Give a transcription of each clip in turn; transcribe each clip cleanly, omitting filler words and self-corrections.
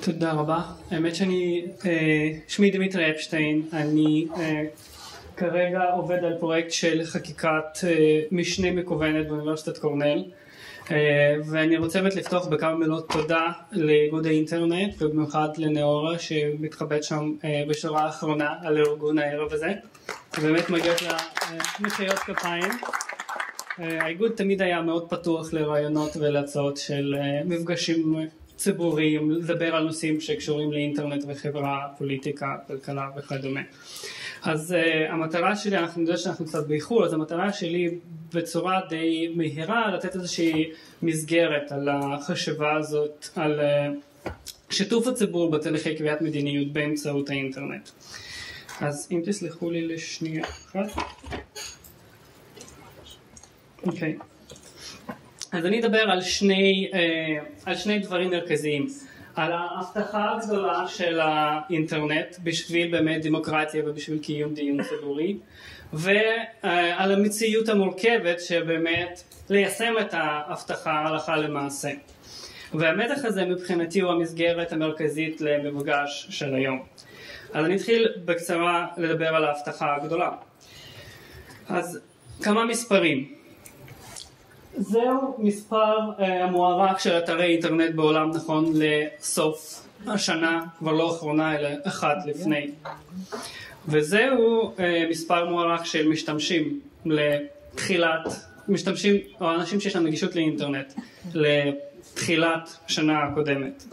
תודה רבה. האמת שמי דמיטרי אפשטיין, אני כרגע עובד על פרויקט של חקיקת משנה מקוונת באוניברסיטת קורנל, ואני רוצה לפתוח בכמה מילות תודה לאיגוד האינטרנט ובמיוחד לנאורה שמתחבאת שם בשורה האחרונה על ארגון הערב הזה, ובאמת מגיעות לה מחיאות כפיים. האיגוד תמיד היה מאוד פתוח לרעיונות ולהצעות של מפגשים ציבוריים, לדבר על נושאים שקשורים לאינטרנט וחברה, פוליטיקה, כלכלה וכדומה. אז המטרה שלי, אנחנו יודעים שאנחנו קצת באיחור, אז המטרה שלי בצורה די מהירה לתת איזושהי מסגרת על החשיבה הזאת, על שיתוף הציבור בתהליכי קביעת מדיניות באמצעות האינטרנט. אז אם תסלחו לי לשנייה אחת. אוקיי. אז אני אדבר על שני דברים מרכזיים. על ההבטחה הגדולה של האינטרנט בשביל באמת דמוקרטיה ובשביל קיום דיון ציבורי, ועל המציאות המורכבת שבאמת ליישם את ההבטחה הלכה למעשה. והמתח הזה מבחינתי הוא המסגרת המרכזית למפגש של היום. אז אני אתחיל בקצרה לדבר על ההבטחה הגדולה. אז כמה מספרים. זהו מספר המוערך של אתרי אינטרנט בעולם נכון לסוף השנה, כבר לא אחרונה אלא אחת לפני. וזהו מספר מוערך של משתמשים משתמשים או אנשים שיש להם נגישות לאינטרנט לתחילת השנה הקודמת.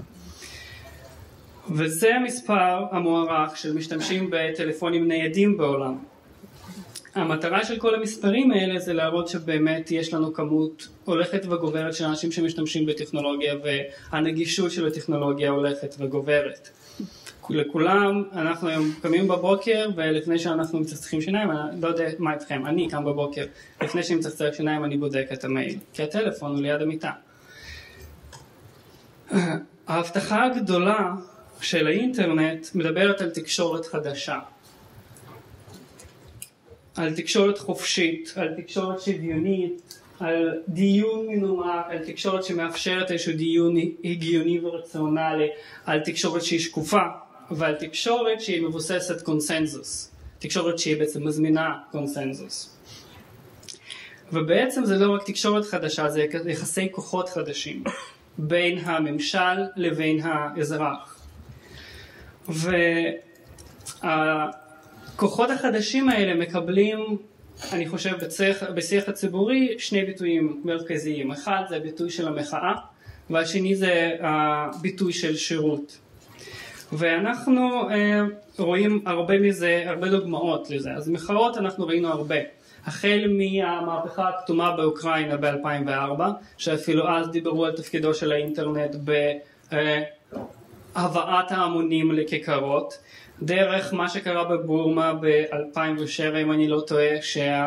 וזה המספר המוערך של משתמשים בטלפונים ניידים בעולם. המטרה של כל המספרים האלה זה להראות שבאמת יש לנו כמות הולכת וגוברת של אנשים שמשתמשים בטכנולוגיה, והנגישות של הטכנולוגיה הולכת וגוברת. לכולם, אנחנו היום קמים בבוקר, ולפני שאנחנו מצחצחים שיניים, אני לא יודע מה אתכם, אני קם בבוקר, לפני שאני מצחצח שיניים אני בודק את המייל, כי הטלפון הוא ליד המיטה. ההבטחה הגדולה של האינטרנט מדברת על תקשורת חדשה. על תקשורת חופשית, על תקשורת שוויונית, על דיון מנומק, על תקשורת שמאפשרת איזשהו דיון הגיוני ורציונלי, על תקשורת שהיא שקופה, ועל תקשורת שהיא מבוססת קונסנזוס, תקשורת שהיא בעצם מזמינה קונסנזוס. ובעצם זה לא רק תקשורת חדשה, זה יחסי כוחות חדשים, בין הממשל לבין האזרח. הכוחות החדשים האלה מקבלים, אני חושב, בשיח הציבורי שני ביטויים מרכזיים. אחד זה הביטוי של המחאה, והשני זה הביטוי של שירות. ואנחנו רואים הרבה דוגמאות לזה. אז מחאות אנחנו ראינו הרבה. החל מהמהפכה הכתומה באוקראינה ב-2004, שאפילו אז דיברו על תפקידו של האינטרנט בהבאת ההמונים לכיכרות, דרך מה שקרה בבורמה ב-2007, אם אני לא טועה,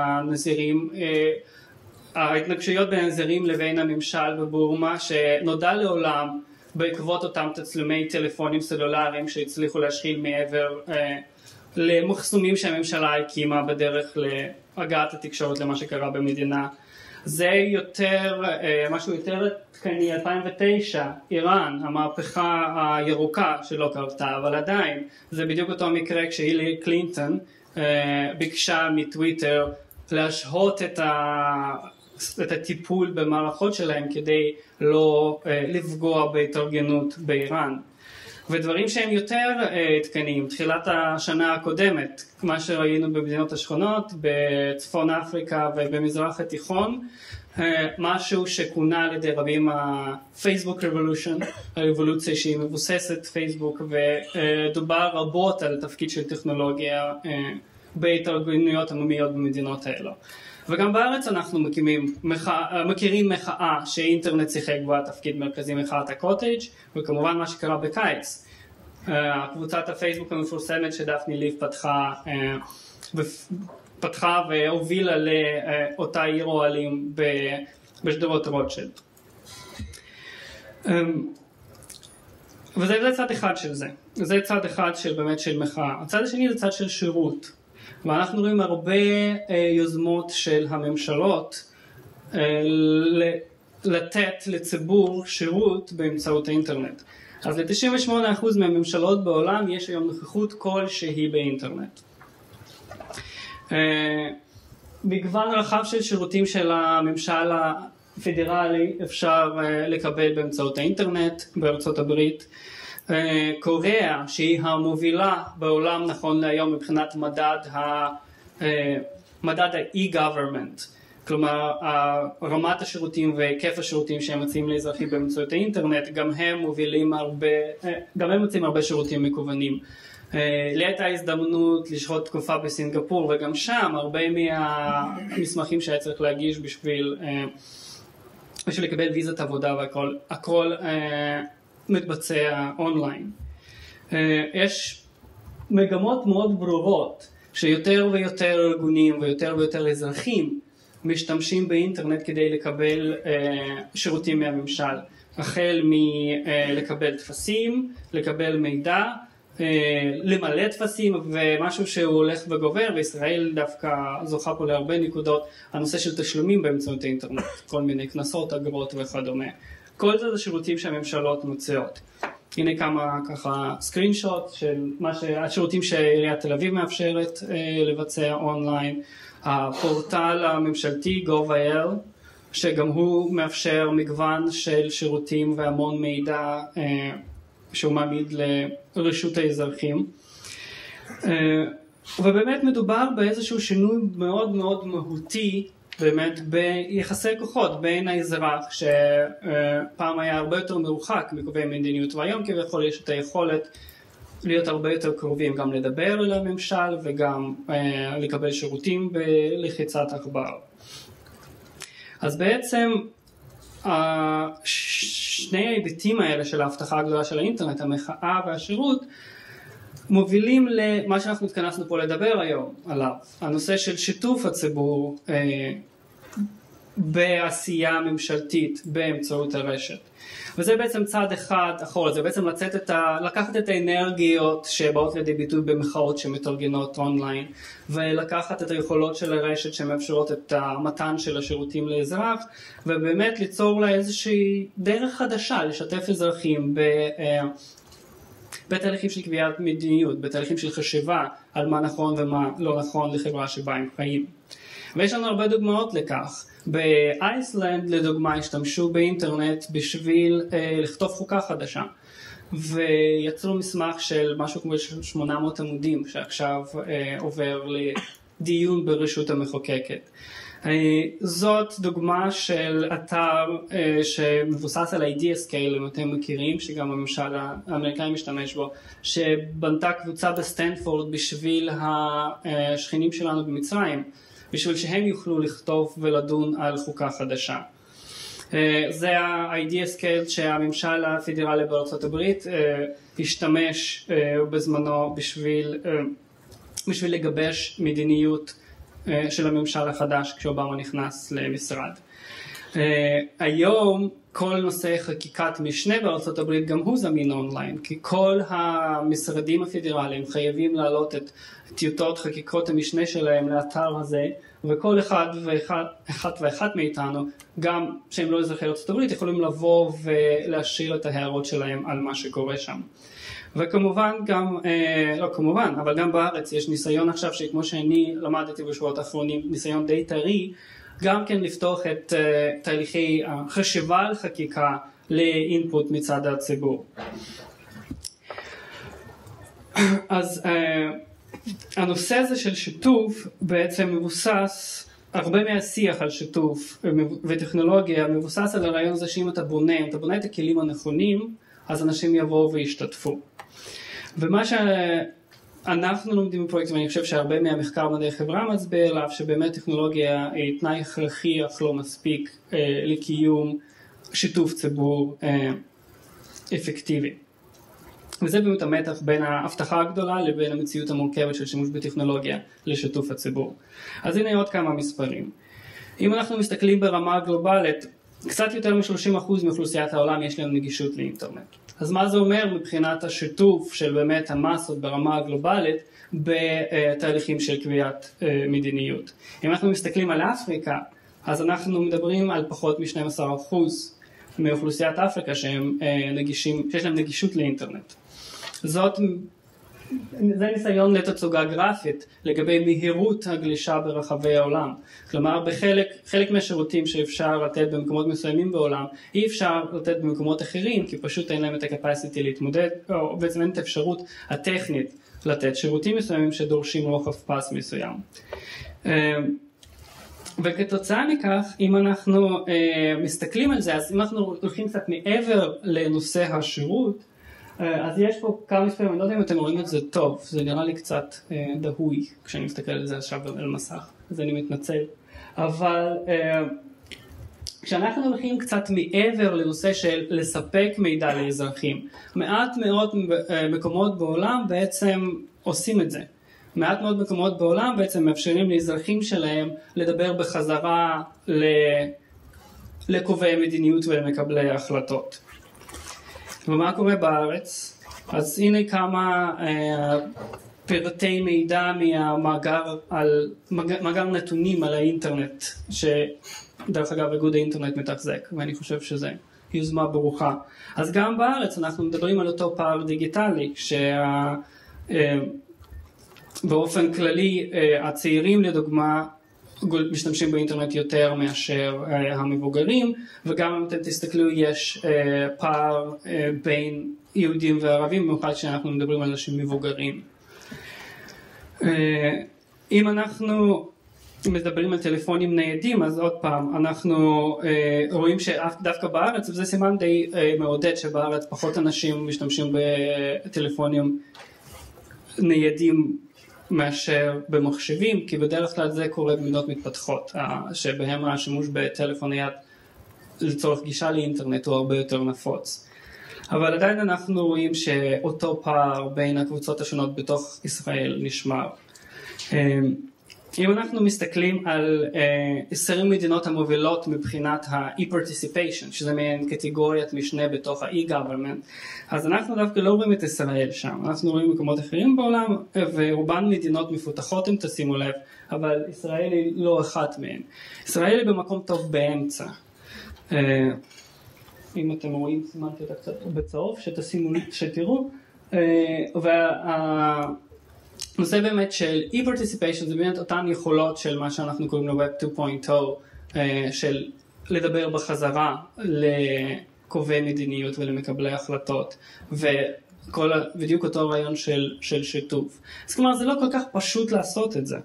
ההתנגשויות בין הנזירים לבין הממשל בבורמה, שנודע לעולם בעקבות אותם תצלומי טלפונים סלולריים שהצליחו להשחיל מעבר למחסומים שהממשלה הקימה בדרך להגעת התקשורת למה שקרה במדינה. זה משהו יותר תקני, 2009, איראן, המהפכה הירוקה שלא קרתה, אבל עדיין זה בדיוק אותו מקרה כשהילי קלינטון ביקשה מטוויטר להשהות את הטיפול במערכות שלהם כדי לא לפגוע בהתארגנות באיראן. ודברים שהם יותר תקניים, תחילת השנה הקודמת, מה שראינו במדינות השכונות, בצפון אפריקה ובמזרח התיכון, משהו שכונה על ידי רבים הפייסבוק רבולושן, הרבולוציה שהיא מבוססת פייסבוק, ודובר רבות על תפקיד של טכנולוגיה בהתארגנויות עממיות במדינות האלו. וגם בארץ אנחנו מכירים מחאה שאינטרנט שיחק בה תפקיד מרכזי, מחאת הקוטג', וכמובן מה שקרה בקיץ. קבוצת הפייסבוק המפורסמת שדפני ליף פתחה והובילה לאותה עיר אוהלים בשדרות רוטשילד. וזה צד אחד של זה. זה צד אחד באמת של מחאה. הצד השני זה צד של שירות. ואנחנו רואים הרבה יוזמות של הממשלות לתת לציבור שירות באמצעות האינטרנט. אז ל-98% מהממשלות בעולם יש היום נוכחות כלשהי באינטרנט. מגוון רחב של שירותים של הממשל הפדרלי אפשר לקבל באמצעות האינטרנט בארצות הברית. קוריאה, שהיא המובילה בעולם נכון להיום מבחינת מדד ה-e-government, כלומר רמת השירותים והיקף השירותים שהם מציעים לאזרחים באמצעות האינטרנט, גם הם מציעים הרבה שירותים מקוונים. לי הייתה הזדמנות לשהות תקופה בסינגפור, וגם שם הרבה מהמסמכים שהיה צריך להגיש בשביל לקבל ויזת עבודה והכל מתבצע אונליין. יש מגמות מאוד ברורות שיותר ויותר ארגונים ויותר ויותר אזרחים משתמשים באינטרנט כדי לקבל שירותים מהממשל, החל מלקבל טפסים, לקבל מידע, למלא טפסים, ומשהו שהוא הולך וגובר, וישראל דווקא זוכה פה להרבה נקודות, הנושא של תשלומים באמצעות האינטרנט, כל מיני כנסות, אגרות וכדומה. כל זה שירותים שהממשלות מוציאות. הנה כמה ככה סקרין שוט של השירותים שעיריית תל אביב מאפשרת לבצע אונליין. הפורטל הממשלתי gov.il, שגם הוא מאפשר מגוון של שירותים והמון מידע שהוא מעמיד לרשות האזרחים. ובאמת מדובר באיזשהו שינוי מאוד מאוד מהותי באמת ביחסי כוחות בין האזרח שפעם היה הרבה יותר מרוחק מקובעי מדיניות, והיום כביכול יש את היכולת להיות הרבה יותר קרובים, גם לדבר אל הממשל וגם לקבל שירותים בלחיצת עכבר. אז בעצם שני ההיבטים האלה של ההבטחה הגדולה של האינטרנט, המחאה והשירות, מובילים למה שאנחנו התכנסנו פה לדבר היום עליו, הנושא של שיתוף הציבור בעשייה ממשלתית באמצעות הרשת. וזה בעצם צעד אחד אחורה, זה בעצם לקחת את האנרגיות שבאות לידי ביטוי במחאות שמתארגנות אונליין, ולקחת את היכולות של הרשת שמאפשרות את המתן של השירותים לאזרח, ובאמת ליצור לה איזושהי דרך חדשה לשתף אזרחים בתהליכים של קביעת מדיניות, בתהליכים של חשיבה על מה נכון ומה לא נכון לחברה שבה הם חיים. ויש לנו הרבה דוגמאות לכך. באיסלנד לדוגמה השתמשו באינטרנט בשביל לכתוב חוקה חדשה, ויצרו מסמך של משהו כמו 800 עמודים שעכשיו עובר לדיון ברשות המחוקקת. זאת דוגמה של אתר שמבוסס על ה-idea scale, אם אתם מכירים, שגם הממשל האמריקאי משתמש בו, שבנתה קבוצה בסטנפורד בשביל השכנים שלנו במצרים, בשביל שהם יוכלו לכתוב ולדון על חוקה חדשה. זה ה-idea scale שהממשל הפדרלי בארצות הברית השתמש בזמנו בשביל לגבש מדיניות של הממשל החדש כשאובמה נכנס למשרד. היום כל נושא חקיקת משנה בארצות הברית גם הוא זמין אונליין, כי כל המשרדים הפדרליים חייבים להעלות את טיוטות חקיקות המשנה שלהם לאתר הזה, וכל אחד ואחת מאיתנו, גם שהם לא אזרחי ארצות הברית, יכולים לבוא ולהשאיר את ההערות שלהם על מה שקורה שם. וכמובן גם, לא כמובן, אבל גם בארץ יש ניסיון עכשיו שכמו שאני למדתי בשבועות האחרונים, ניסיון די טרי, גם כן לפתוח את תהליכי החשיבה על חקיקה לאינפוט מצד הציבור. אז הנושא הזה של שיתוף בעצם מבוסס, הרבה מהשיח על שיתוף וטכנולוגיה מבוסס על הרעיון הזה שאם אתה בונה את הכלים הנכונים, אז אנשים יבואו וישתתפו. ומה שאנחנו לומדים בפרויקט, ואני חושב שהרבה מהמחקר מדעי חברה מצביע עליו, שבאמת טכנולוגיה היא תנאי הכרחי אך לא מספיק לקיום שיתוף ציבור אפקטיבי. וזה באמת המתח בין ההבטחה הגדולה לבין המציאות המורכבת של שימוש בטכנולוגיה לשיתוף הציבור. אז הנה עוד כמה מספרים. אם אנחנו מסתכלים ברמה הגלובלית, קצת יותר מ-30% מאוכלוסיית העולם יש להם נגישות לאינטרנט. אז מה זה אומר מבחינת השיתוף של באמת המסות ברמה הגלובלית בתהליכים של קביעת מדיניות? אם אנחנו מסתכלים על אפריקה, אז אנחנו מדברים על פחות מ-12%, מאוכלוסיית אפריקה שהם נגישים, שיש להם נגישות לאינטרנט. זה ניסיון לתצוגה גרפית לגבי מהירות הגלישה ברחבי העולם. כלומר, חלק מהשירותים שאפשר לתת במקומות מסוימים בעולם, אי אפשר לתת במקומות אחרים, כי פשוט אין להם את ה-capacity להתמודד, או בעצם אין את האפשרות הטכנית לתת שירותים מסוימים שדורשים רוחב פס מסוים. וכתוצאה מכך, אם אנחנו מסתכלים על זה, אז אם אנחנו הולכים קצת מעבר לנושא השירות, אז יש פה כמה מספרים, אני לא יודע אם אתם רואים את זה טוב, זה נראה לי קצת דהוי כשאני מסתכל על זה עכשיו על מסך, אז אני מתנצל. אבל כשאנחנו הולכים קצת מעבר לנושא של לספק מידע לאזרחים, מעט מאוד מקומות בעולם בעצם עושים את זה. מעט מאוד מקומות בעולם בעצם מאפשרים לאזרחים שלהם לדבר בחזרה לקובעי מדיניות ולמקבלי ההחלטות. ומה קורה בארץ? אז הנה כמה פרטי מידע מאגר נתונים על האינטרנט, שדרך אגב איגוד האינטרנט מתחזק, ואני חושב שזה יוזמה ברוכה. אז גם בארץ אנחנו מדברים על אותו פער דיגיטלי, שבאופן כללי הצעירים לדוגמה משתמשים באינטרנט יותר מאשר המבוגרים, וגם אם אתם תסתכלו יש פער בין יהודים וערבים, במיוחד שאנחנו מדברים על אנשים מבוגרים. אם אנחנו מדברים על טלפונים ניידים, אז עוד פעם, אנחנו רואים שדווקא בארץ, וזה סימן די מעודד שבארץ פחות אנשים משתמשים בטלפונים ניידים מאשר במחשבים, כי בדרך כלל זה קורה במדינות מתפתחות, שבהם השימוש בטלפון נייד לצורך גישה לאינטרנט הוא הרבה יותר נפוץ. אבל עדיין אנחנו רואים שאותו פער בין הקבוצות השונות בתוך ישראל נשמר. אם אנחנו מסתכלים על 20 מדינות המובילות מבחינת ה-e-participation, שזה מעין קטגוריית משנה בתוך ה-e-government, אז אנחנו דווקא לא רואים את ישראל שם, אנחנו רואים מקומות אחרים בעולם, ורובן מדינות מפותחות אם תשימו לב, אבל ישראל היא לא אחת מהן. ישראל היא במקום טוב באמצע. אם אתם רואים, סימנתי אותה קצת בצהוב, שתראו, נושא באמת של e-participation זה באמת אותן יכולות של מה שאנחנו קוראים לו Web 2.0, של לדבר בחזרה לקובעי מדיניות ולמקבלי החלטות, ובדיוק אותו רעיון של שיתוף. אז כלומר זה לא כל כך פשוט לעשות את זה.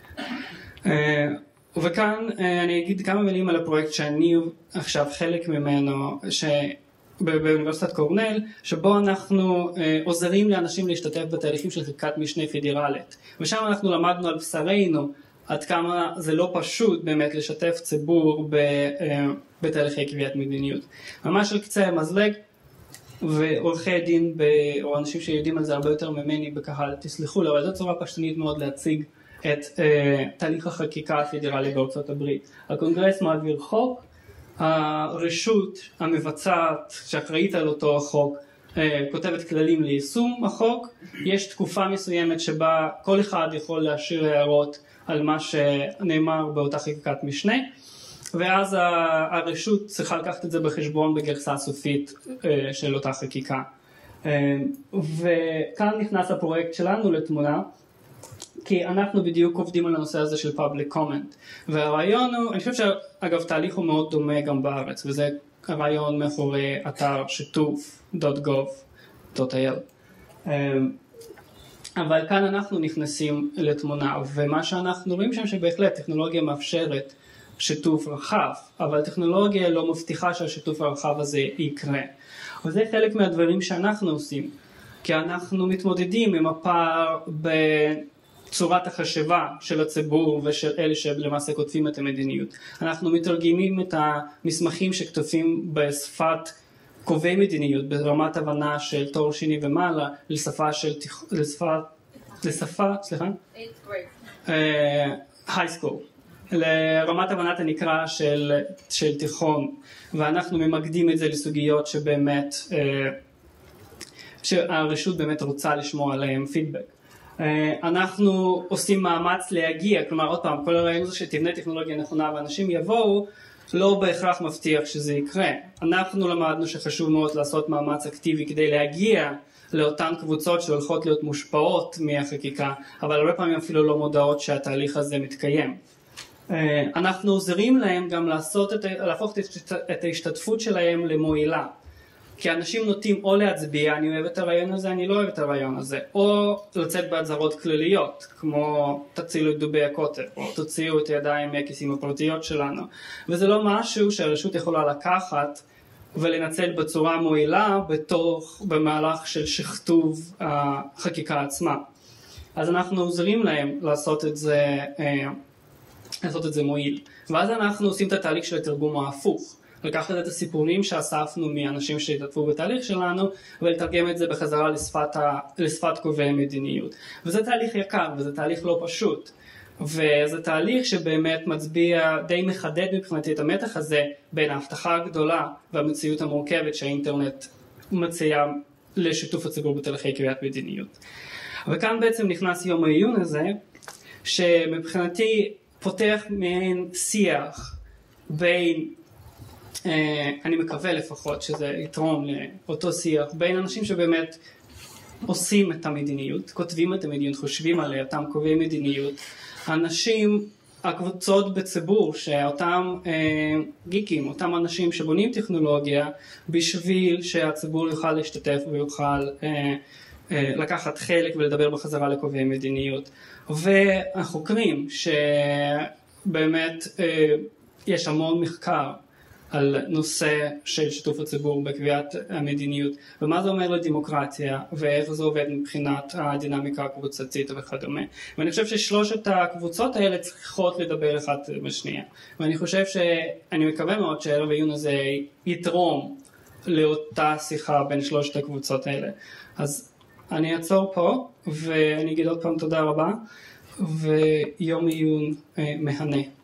וכאן אני אגיד כמה מילים על הפרויקט שאני עכשיו חלק ממנו, באוניברסיטת קורנל, שבו אנחנו עוזרים לאנשים להשתתף בתהליכים של חקיקת משנה פדרלית. ושם אנחנו למדנו על בשרנו עד כמה זה לא פשוט באמת לשתף ציבור בתהליכי קביעת מדיניות. ממש על קצה המזלג, ועורכי דין או אנשים שיודעים על זה הרבה יותר ממני בקהל, תסלחו לי, אבל זו צורה פשטנית מאוד להציג את תהליך החקיקה הפדרלי בארצות הברית. הקונגרס מעביר חוק, הרשות המבצעת שאחראית על אותו החוק כותבת כללים ליישום החוק, יש תקופה מסוימת שבה כל אחד יכול להשאיר הערות על מה שנאמר באותה חקיקת משנה, ואז הרשות צריכה לקחת את זה בחשבון בגרסה סופית של אותה חקיקה. וכאן נכנס הפרויקט שלנו לתמונה, כי אנחנו בדיוק עובדים על הנושא הזה של public comment, והרעיון הוא, אני חושב שאגב תהליך הוא מאוד דומה גם בארץ, וזה הרעיון מאחורי אתר שיתוף.gov.il. אבל כאן אנחנו נכנסים לתמונה, ומה שאנחנו רואים שם שבהחלט טכנולוגיה מאפשרת שיתוף רחב, אבל טכנולוגיה לא מבטיחה שהשיתוף הרחב הזה יקרה. וזה חלק מהדברים שאנחנו עושים, כי אנחנו מתמודדים עם הפער צורת החשיבה של הציבור ושל אלה שלמעשה כותבים את המדיניות. אנחנו מתרגמים את המסמכים שכתובים בשפת קובעי מדיניות, ברמת הבנה של תואר שני ומעלה, לשפה של high school, לרמת הבנת הנקרא של תיכון, ואנחנו ממקדים את זה לסוגיות שבאמת שהרשות באמת רוצה לשמוע עליהם פידבק. אנחנו עושים מאמץ להגיע, כלומר עוד פעם, כל הרעיון הזה שתבנה טכנולוגיה נכונה ואנשים יבואו, לא בהכרח מבטיח שזה יקרה. אנחנו למדנו שחשוב מאוד לעשות מאמץ אקטיבי כדי להגיע לאותן קבוצות שהולכות להיות מושפעות מהחקיקה, אבל הרבה פעמים אפילו לא מודעות שהתהליך הזה מתקיים. אנחנו עוזרים להם גם להפוך את ההשתתפות שלהם למועילה. כי אנשים נוטים או להצביע, אני אוהב את הרעיון הזה, אני לא אוהב את הרעיון הזה, או לצאת בהצהרות כלליות, כמו תצילו את דובי הקוטב, או תוציאו את הידיים מהכיסים הפרטיות שלנו. וזה לא משהו שהרשות יכולה לקחת ולנצל בצורה מועילה במהלך של שכתוב החקיקה עצמה. אז אנחנו עוזרים להם לעשות את זה מועיל. ואז אנחנו עושים את התהליך של התרגום ההפוך. לקחת את הסיפורים שאספנו מאנשים שהתעטפו בתהליך שלנו ולתרגם את זה בחזרה לשפת קובעי המדיניות. וזה תהליך יקר וזה תהליך לא פשוט. וזה תהליך שבאמת מצביע, די מחדד מבחינתי את המתח הזה בין ההבטחה הגדולה והמציאות המורכבת שהאינטרנט מציע לשיתוף הציבור בתהליכי קביעת מדיניות. וכאן בעצם נכנס יום העיון הזה, שמבחינתי פותח מעין שיח בין, אני מקווה לפחות שזה יתרום לאותו שיח, בין אנשים שבאמת עושים את המדיניות, כותבים את המדיניות, חושבים עליה, אותם קובעי מדיניות, אנשים, הקבוצות בציבור, שאותם גיקים, אותם אנשים שבונים טכנולוגיה, בשביל שהציבור יוכל להשתתף ויוכל לקחת חלק ולדבר בחזרה לקובעי מדיניות. והחוקרים שבאמת יש המון מחקר על נושא של שיתוף הציבור בקביעת המדיניות, ומה זה אומר לדמוקרטיה, ואיך זה עובד מבחינת הדינמיקה הקבוצתית וכדומה. ואני חושב ששלושת הקבוצות האלה צריכות לדבר אחת בשנייה. ואני חושב שאני מקווה מאוד שהערב העיון הזה יתרום לאותה שיחה בין שלושת הקבוצות האלה. אז אני אעצור פה, ואני אגיד עוד פעם תודה רבה, ויום עיון מהנה.